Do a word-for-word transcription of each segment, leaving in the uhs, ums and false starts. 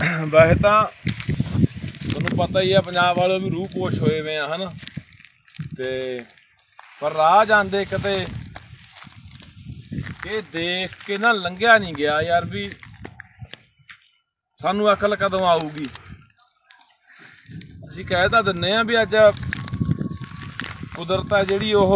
वैसे तो तुहानूं पता ही है पंजाब वाले भी रूह पोश होए हुए हैं है ना, ते पर राह जांदे किते ये देख के ना लंघिया नहीं गया यार भी सानू अकल कदों आऊगी। असीं कह तां दिन्ने आ भी अज कुदरत आ जिहड़ी ओह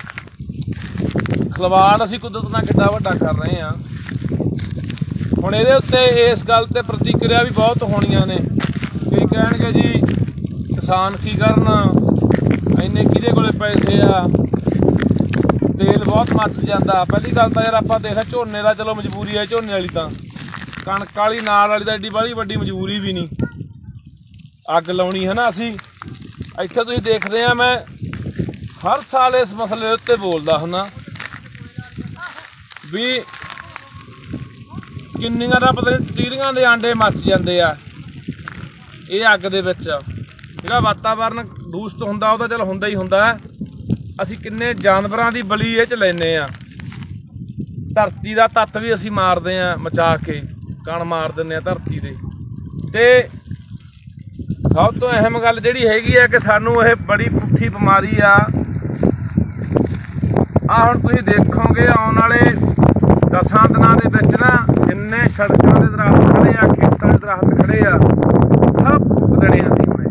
खिलवाड़ असीं कुदरत नाल किड्डा वड्डा कर रहे हैं। हुण इहदे उत्ते इस गल ते प्रतिक्रिया भी बहुत होणीਆਂ ने, कई कहणगे जी किसान की करन, इन्ने किहदे कोले पैसे आ, तेल बहुत मच जाता। पहली गल तो यार आपां देखा झोने का चलो मजबूरी है, झोने वाली तो कणक वाली नाल वाली तो एड्डी बड़ी वड्डी मजबूरी भी नहीं अग लाउणी है ना। असीं इत्थे तुसीं देखदे आ, मैं हर साल इस मसले उत्ते बोलदा हुन्ना भी किन्नियां दा पता नहीं टीरियां दे आंडे मच जांदे आ ये अग दे विच। जिहड़ा वातावरण दूषित हुंदा ओह तां चल हुंदा ही हुंदा, असीं किन्ने जानवरां दी बली इह च लैने आ। धरती दा तत्त भी असीं मारदे आ, मचा के कण मार दिंदे आ धरती दे। ते सब तो अहम गल जिहड़ी हैगी है कि सानू ये बड़ी पुट्ठी बीमारी आ। आ हुण तुसीं देखोगे आउण वाले दसां दिनां दे विच ना जिन्ने सड़कां दे दरख्त खड़े आ, खेतां दे दरख्त खड़े आ, सब फूक देने असीं हुणे।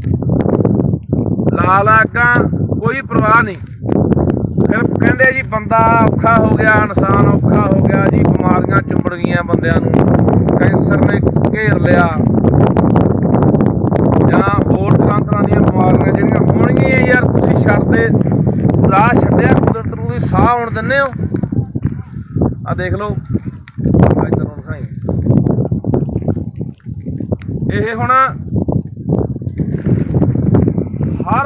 ला ला अग्गां कोई परवाह नहीं। फिर कहंदे जी बंदा औखा हो गया, इंसान औखा हो गया जी, बीमारियां चुंबड़ गईयां बंदियां नूं, कैंसर ने घेर लिया जां होर तरह तरह दीयां बीमारियां जिहड़ियां होणगीਆਂ यार। तुसीं छड्डदे राह छड्डिआ कुदरत नूं, तुसीं साह आउण दिंदे हो। आ देख लो इधर नूं दिखाई ਇਹ ਹੁਣ हर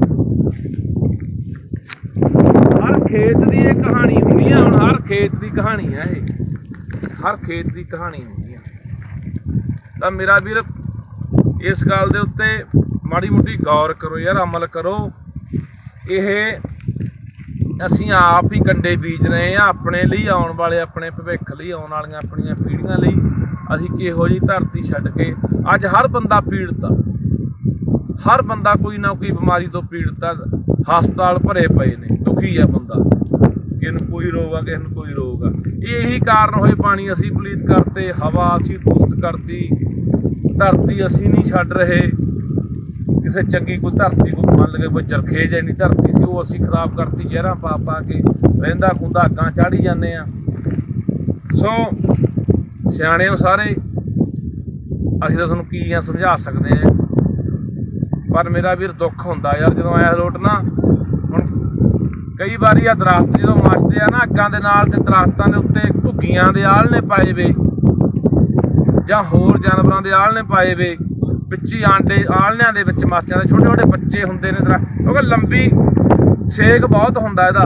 हर खेत की ये कहानी होनी है। हुण हर खेत की कहानी है, ये हर खेत की कहानी होनी है। तो मेरा वीर इस गल दे उत्ते माड़ी मोटी गौर करो यार, अमल करो। ये असीं आप ही कंडे बीज रहे हैं अपने लिए, आने वाले अपने भविख लिए, आने वाली अपनियां पीढ़ियां लिए। असीं किहो जी धरती छड्ड के अज हर बंदा पीड़ित आ, हर बंदा कोई ना कोई बीमारी तो पीड़ित आ। हस्पताल भरे पे ने, दुखी है बंदा, किसी नूं कोई रोग आ, किसी नूं कोई रोग आ। यही कारण होए पानी असीं पलीत करते, हवा असीं दूषित करती, धरती असीं नहीं छड्ड रहे। किसी चंगी कोई धरती को मान लगे कोई जरखेज इन्नी धरती सी, वो असीं खराब करती जहरां पा पा के, रहिंदा खुंदा अग्गां चाढ़ी जाने आ। सो सियाणे हो सारे, असीं तां तुहानूं की समझा सकदे हैं। पर मेरा वीर दुख हुंदा यार जदों ऐ लोट ना, हुण कई बारी आ दरख्त जदों मचदे आ ना अग्गां दे नाल, ते दरख्तां दे उत्ते घुग्गियां दे आलने पाए वे जां होर जानवरां दे आलने पाए वे, विच ही आंडे आलनिਆਂ ਦੇ ਵਿੱਚ ਮੱਚ ਜਾਂਦੇ, छोटे छोटे बच्चे ਹੁੰਦੇ ਨੇ दरख्त, क्योंकि लंबी सेक बहुत ਹੁੰਦਾ ਇਹਦਾ।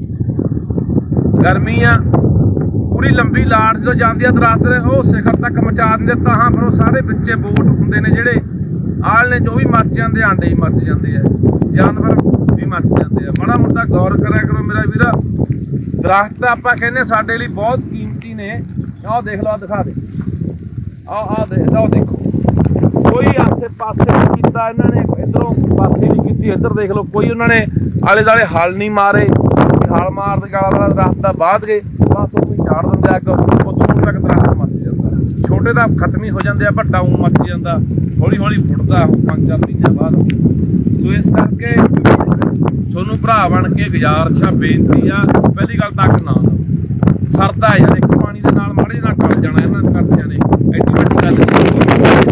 गर्मी आ पूरी लंबी लाट जो जाती है दरख्त वो शिखर तक मचा देंगे, तां फिर वो सारे बच्चे बोट होंगे ने जिहड़े आलने जो भी मच जाते, आंडे ही मच जाते हैं, जानवर भी मच जाते हैं। बड़ा मोटा गौर करा करो मेरा वीरा। दरख्त आपां कहने साडे लई बहुत कीमती ने। आओ देख लो, दिखा दे, आओ आओ देख लो, देखो कोई आसे पासे नहीं किया इन्होंने, इधरों पासे नहीं की, इधर देख लो कोई उन्होंने आले दुआले हल नहीं मारे, हल मार के गाला वाला दरख्त बाध गए, बस वो झाड़ दिंदे अग, वो दूर तक दरख्त मच जाता। छोटे तो खत्म ही हो जाते, वड्डा ऊँ मच जाता, हौली हौली फुटता पांच चार महीनों बाद। तो इस करके सोनू भरा बन के गुजारिश आ, बेनती आ, पहली गल तक ना सरदा यार, एक पानी के नाल माड़े ना टल जाना इन्होंने खर्चिਆਂ ने, एड्डी वड्डी गल नहीं।